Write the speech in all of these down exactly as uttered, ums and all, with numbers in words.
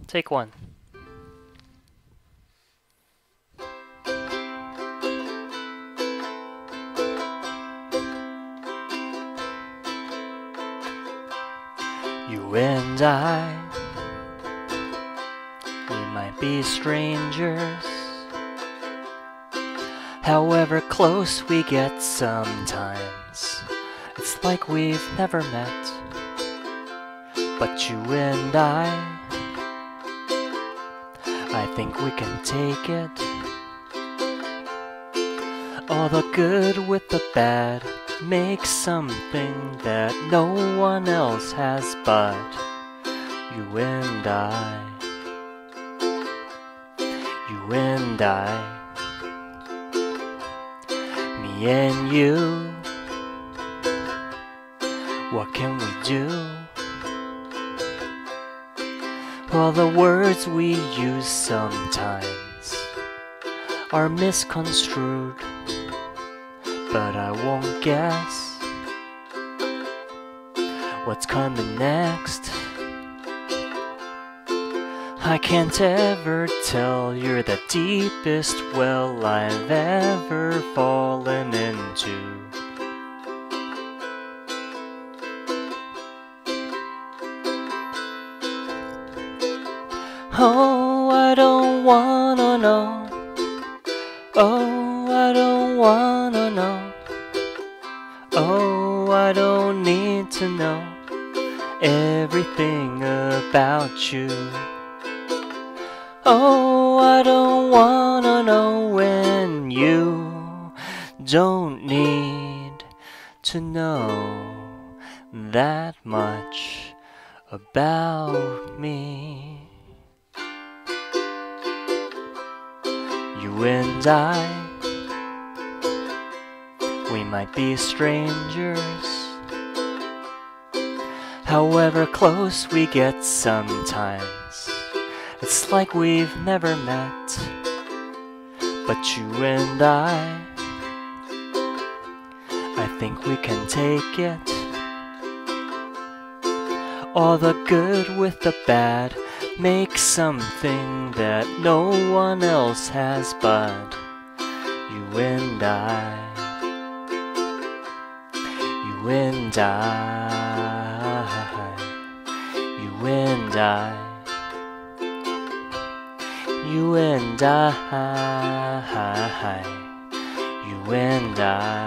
Take one. You and I, we might be strangers, however close we get sometimes. It's like we've never met. But you and I, I think we can take it. All the good with the bad, make something that no one else has but you and I. You and I, me and you. What can we do? All the words we use sometimes are misconstrued, but I won't guess what's coming next. I can't ever tell, you're the deepest well I've ever fallen into. Oh, I don't wanna know. Oh, I don't wanna know. Oh, I don't need to know everything about you. Oh, I don't wanna know when you don't need to know that much about me. You and I, we might be strangers, however close we get sometimes. It's like we've never met. But you and I, I think we can take it. All the good with the bad, make something that no one else has but you and I. You and I. You and I. You and I. You and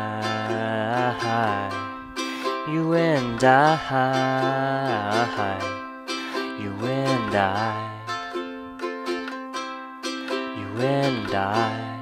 I. You and I. You and I, you and I.